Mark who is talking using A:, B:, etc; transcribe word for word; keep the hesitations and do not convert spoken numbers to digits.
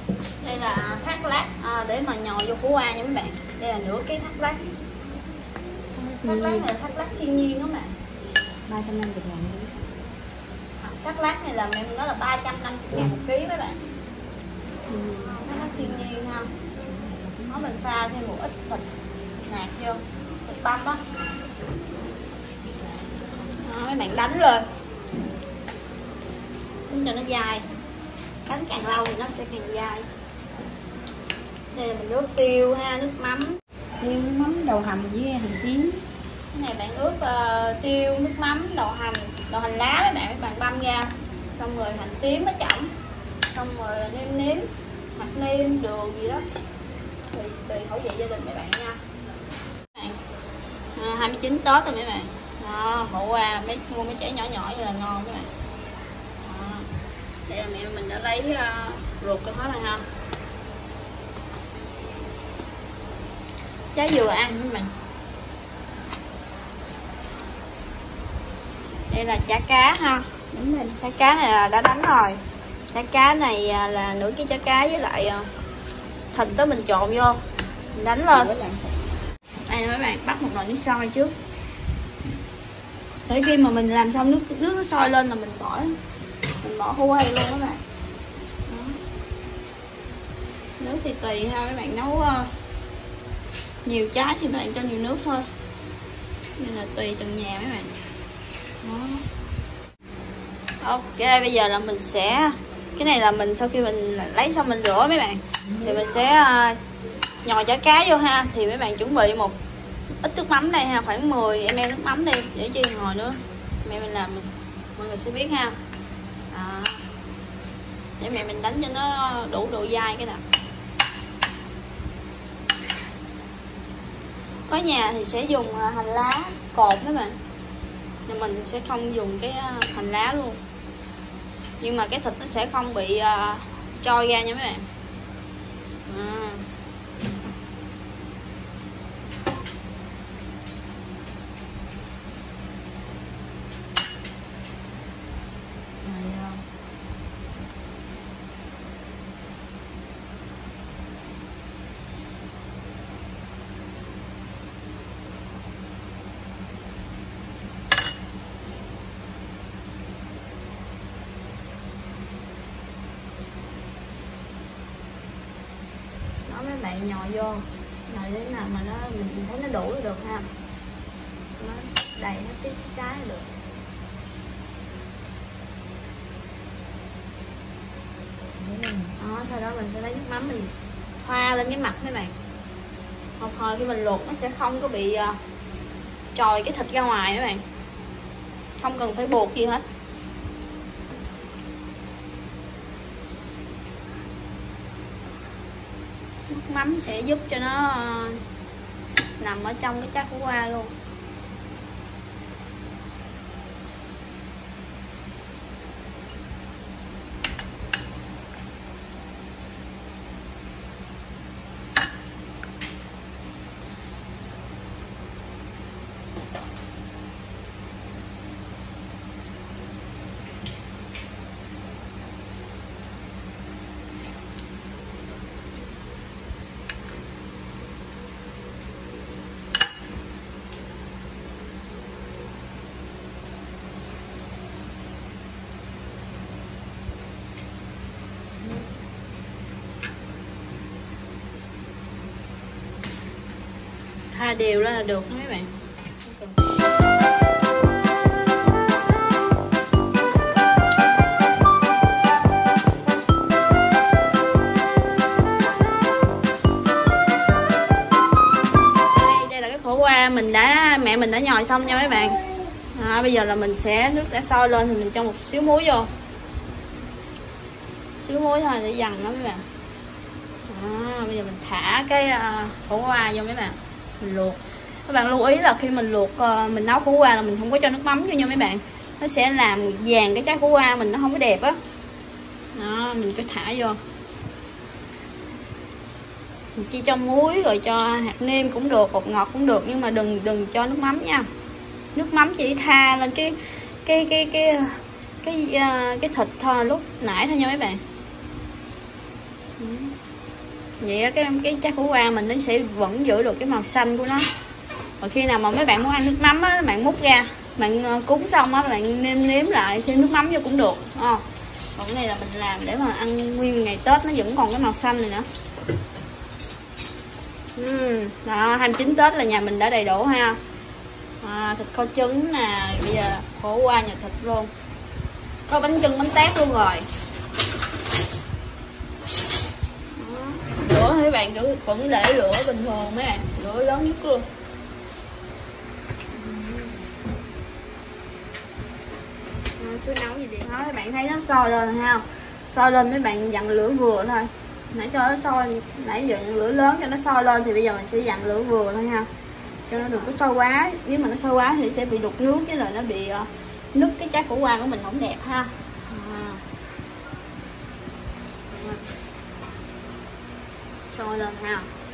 A: Đây là thác lát à, để mà nhồi vô khổ qua nha mấy bạn. Đây là nửa cái thác lát. Thác lát này là thác lát thiên nhiên đó mà.
B: ba trăm năm mươi ngàn.
A: Thác lát này là em nói là ba trăm năm mươi ngàn một ký mấy bạn.
B: Ừ.
A: Thác lát thiên nhiên ha. Nó mình pha thêm một ít thịt nạc vô, thịt băm á. Mấy bạn đánh lên, đánh cho nó dai. Đánh càng lâu thì nó sẽ càng dai. Đây là mình ướp tiêu ha, nước mắm.
B: Tiêu, nước mắm, đậu hầm với hành tím.
A: Cái này bạn ướp uh, tiêu, nước mắm, đậu hành, đậu hành lá mấy bạn, mấy bạn băm ra. Xong rồi hành tím nó chậm. Xong rồi nêm nếm, hoặc nêm, đường gì đó. Tùy, tùy khẩu vị gia đình mấy bạn nha. À, hai mươi chín Tết rồi mấy bạn. Đó, khổ qua mấy mua mấy trái nhỏ nhỏ như là ngon các bạn. Đó. Đây là mẹ mình đã lấy uh, ruột cho hết rồi ha. Trái dừa ăn các bạn. Đây là chả cá ha. Đúng rồi. Chả cá này là đã đánh rồi. Chả cá này là nửa cái chả cá với lại thịt đó mình trộn vô, mình đánh lên. Đây mấy bạn, bắt một nồi nước sôi trước. Để khi mà mình làm xong nước nước nó sôi lên là mình bỏ mình bỏ khô hay luôn các bạn. Đó. Nước thì tùy ha, mấy bạn nấu uh, nhiều trái thì mấy bạn cho nhiều nước thôi. Nên là tùy từng nhà mấy bạn. Đó. Ok, bây giờ là mình sẽ, cái này là mình sau khi mình lấy xong mình rửa mấy bạn, thì mình sẽ uh, nhồi chả cá vô ha. Thì mấy bạn chuẩn bị một ít nước mắm đây ha, khoảng mười mi li lít nước mắm đi để chi ngồi nữa mẹ mình làm, mình mọi người sẽ biết ha. À, để mẹ mình đánh cho nó đủ độ dai cái nào. Có nhà thì sẽ dùng hành lá cột đó bạn, nhưng mình sẽ không dùng cái hành lá luôn, nhưng mà cái thịt nó sẽ không bị uh, trôi ra nha mấy bạn. À. Mấy bạn nhồi vô nhồi đến nào mà nó mình thấy nó đủ là được ha, nó đầy nó tiếp trái là được. Đó, sau đó mình sẽ lấy nước mắm mình thoa lên cái mặt mấy bạn. Một hồi khi mình luộc nó sẽ không có bị uh, trồi cái thịt ra ngoài mấy bạn, không cần phải buộc gì hết. Nước mắm sẽ giúp cho nó uh, nằm ở trong cái cháo khổ qua luôn. Tha đều lên là được mấy bạn. Đây là cái khổ qua mình đã mẹ mình đã nhồi xong nha mấy bạn. À, bây giờ là mình sẽ, nước đã sôi lên thì mình cho một xíu muối vô, xíu muối thôi để dằn nó mấy bạn. À, bây giờ mình thả cái uh, khổ qua vô mấy bạn, mình luộc. Các bạn lưu ý là khi mình luộc uh, mình nấu khổ qua là mình không có cho nước mắm vô nha mấy bạn, nó sẽ làm vàng cái trái khổ qua mình, nó không có đẹp á. Đó, mình cứ thả vô, mình chỉ cho muối rồi cho hạt nêm cũng được, bột ngọt cũng được, nhưng mà đừng đừng cho nước mắm nha. Nước mắm chỉ tha lên cái cái cái cái cái cái, uh, cái thịt thôi lúc nãy thôi nha mấy bạn. Vậy á, cái cái trái khổ qua mình nó sẽ vẫn giữ được cái màu xanh của nó. Và khi nào mà mấy bạn muốn ăn nước mắm á, các bạn múc ra, bạn cúng xong á, bạn nêm nếm lại thêm nước mắm vô cũng được. À, còn cái này là mình làm để mà ăn nguyên ngày Tết nó vẫn còn cái màu xanh này nữa. uhm, đó, hai mươi chín Tết là nhà mình đã đầy đủ ha. À, thịt kho trứng nè, bây giờ khổ qua nhà thịt luôn, có bánh chưng bánh tét luôn rồi. Lửa thì các bạn cứ vẫn để lửa bình thường mấy bạn, lửa lớn nhất luôn. Cứ nấu gì thì thôi, các bạn thấy nó sôi lên ha, sôi lên mấy bạn dặn lửa vừa thôi, nãy cho nó sôi, nãy giờ lửa lớn cho nó sôi lên thì bây giờ mình sẽ dặn lửa vừa thôi ha, cho nó đừng có sôi quá, nếu mà nó sôi quá thì sẽ bị đục nước, cái là nó bị uh, nứt cái trái khổ qua của mình không đẹp ha. À. Sôi lên ha.